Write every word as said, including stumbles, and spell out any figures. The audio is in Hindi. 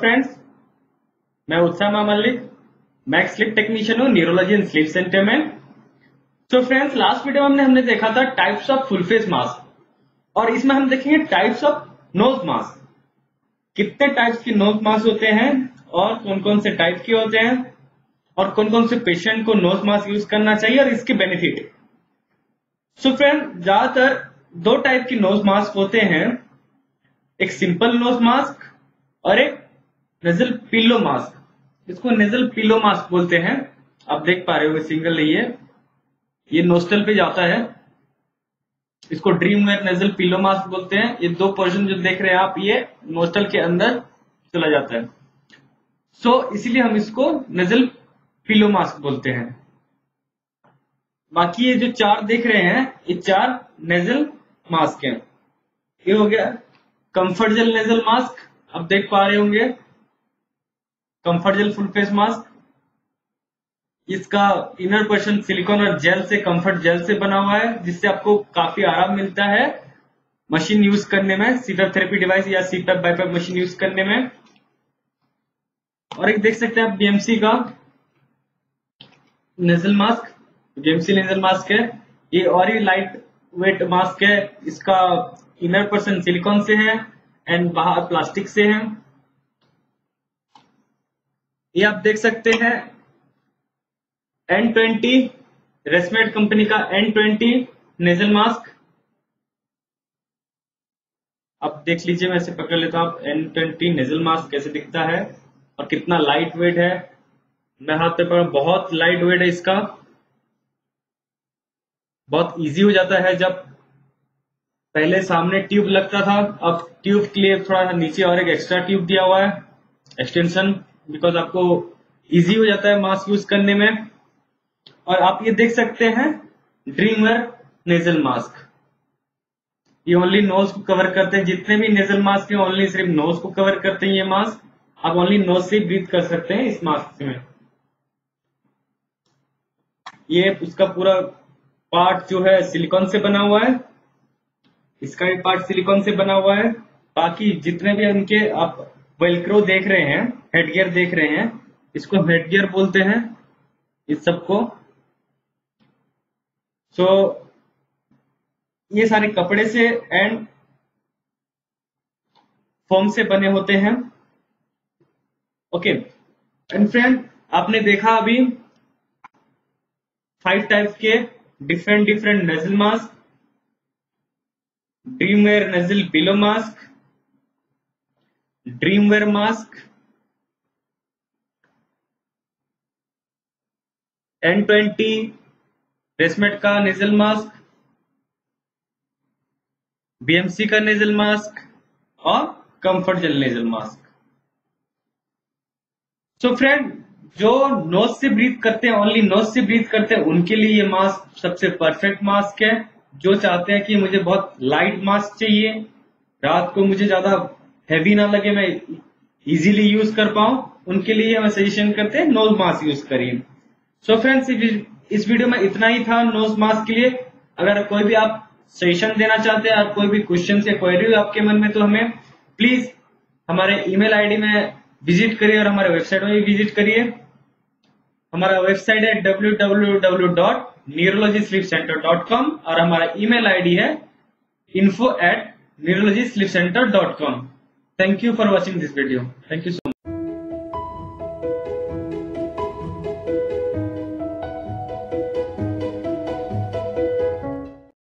फ्रेंड्स, मैं Utsah Malik, Max sleep technician हूँ न्यूरोलॉजी एंड स्लीप सेंटर में। तो फ्रेंड्स, लास्ट वीडियो में हमने हमने देखा था types of full face mask, और इसमें हम देखेंगे टाइप्स ऑफ नोज मास्क। कितने टाइप्स की नोज मास्क होते हैं और कौन कौन से टाइप के होते हैं और कौन कौन से पेशेंट को नोज मास्क यूज करना चाहिए और इसके बेनिफिट। सो फ्रेंड, ज्यादातर दो टाइप की नोज मास्क होते हैं, एक सिंपल नोज मास्क और एक नेजल पिलो मास्क। इसको नेजल पिलो मास्क बोलते हैं। आप देख पा रहे हो सिंगल ये ये नोस्टल पे जाता है, इसको DreamWear nasal pillow mask बोलते हैं। ये दो पोर्शन जो देख रहे हैं आप, ये नोस्टल के अंदर चला जाता है, सो so, इसीलिए हम इसको नेजल पिलो मास्क बोलते हैं। बाकी ये जो चार देख रहे हैं, ये चार नेजल मास्क हैं। ये हो गया कंफर्ट जेल नेजल मास्क, आप देख पा रहे होंगे comfort gel full face mask. इसका इनर पोर्शन सिलिकॉन और जेल से, कंफर्ट जेल से बना हुआ है, जिससे आपको काफी आराम मिलता है मशीन यूज करने में, सीपैप थेरेपी डिवाइस या सीपैप बाईपैप मशीन यूज करने में। और एक देख सकते हैं आप बीएमसी का nasal mask, BMC nasal mask है। ये और ही लाइट वेट मास्क है, इसका इनर पोर्शन सिलिकॉन से है एंड बाहर प्लास्टिक से है। ये आप देख सकते हैं एन ट्वेंटी रेस्मेड कंपनी का एन ट्वेंटी नेजल मास्क। आप देख लीजिए, मैं इसे पकड़ लेता हूं। आप एन ट्वेंटी नेजल मास्क कैसे दिखता है और कितना लाइट वेट है। मैं हाथ पे पकड़ा, बहुत लाइट वेट है इसका, बहुत इजी हो जाता है। जब पहले सामने ट्यूब लगता था, अब ट्यूब के लिए थोड़ा नीचे और एक एक्स्ट्रा ट्यूब दिया हुआ है, एक्सटेंशन, बिकॉज आपको इजी हो जाता है मास्क यूज करने में। और आप ये देख सकते हैं ड्रीम वेयर नेजल मास्क, ये ओनली नोज को कवर करते हैं। जितने भी नेजल मास्क हैं ओनली सिर्फ नोज को कवर करते हैं ये मास्क। आप ओनली नोज से ब्रीथ कर सकते हैं इस मास्क में। ये उसका पूरा पार्ट जो है सिलिकॉन से बना हुआ है, इसका भी पार्ट सिलिकॉन से बना हुआ है। बाकी जितने भी उनके आप वेलक्रो देख रहे हैं, हेडगियर देख रहे हैं, इसको हेडगियर बोलते हैं इस सबको। सो so, ये सारे कपड़े से एंड फोम से बने होते हैं। ओके एंड फ्रेंड, आपने देखा अभी फाइव टाइप के different different nasal mask, DreamWear nasal pillow mask, DreamWear mask, N twenty ResMed का नेजल मास्क, बीएमसी का नेजल मास्क और comfort gel nasal mask. So friend, जो नोज से ब्रीथ करते हैं, ओनली नोज से ब्रीथ करते हैं, उनके लिए ये मास्क सबसे परफेक्ट मास्क है। जो चाहते हैं कि मुझे बहुत लाइट मास्क चाहिए, रात को मुझे ज्यादा हैवी ना लगे, मैं इजीली यूज कर पाऊं, उनके लिए मैं सजेशन करते हैं नोज मास्क यूज करिए। सो फ्रेंड्स, इस वीडियो में इतना ही था नोज मास्क के लिए। अगर कोई भी आप सजेशन देना चाहते हैं और कोई भी क्वेश्चन या क्वेरी आपके मन में, तो हमें प्लीज हमारे ईमेल आईडी में विजिट करिए और हमारे वेबसाइट में भी विजिट करिए। हमारा वेबसाइट है W W W dot neurology sleep centre dot com और हमारा ईमेल आईडी है info at neurology sleep centre dot com. Thank you for watching this video. Thank you.